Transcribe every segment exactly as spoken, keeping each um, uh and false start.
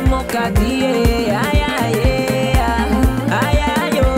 mokatie ayaye ayayo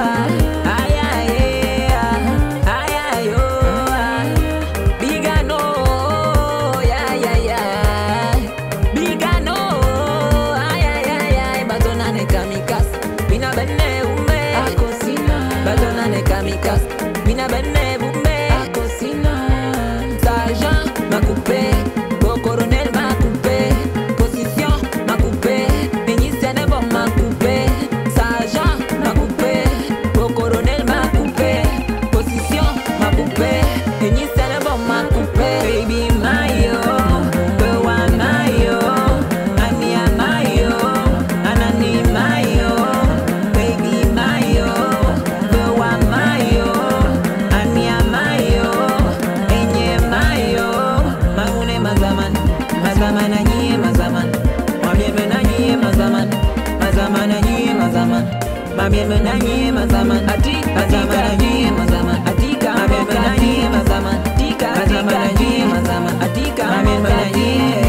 ayaye ayayo bigano ayaya bigano ayaya batona ne kamikas bina benne ume akosina batona ne kamikas bina benne ume akosina Sergent m'a coupé beau colonel m'a coupé position m'a coupé ministère ne bon m'a coupé Sergent m'a coupé beau colonel m'a coupé position m'a coupé ministère ne bon m'a coupé baby mayo bewa mayo ania mayo anani mayo baby mayo bewa mayo ania mayo enye mayo maune mazaman mazaman anyi mazaman mamieme nanyi mazaman mazaman anyi mazaman mamieme nanyi mazaman atika mazaman anyi mazaman atika mamieme nanyi mazaman atika mazaman anyi mazaman atika mamieme nanyi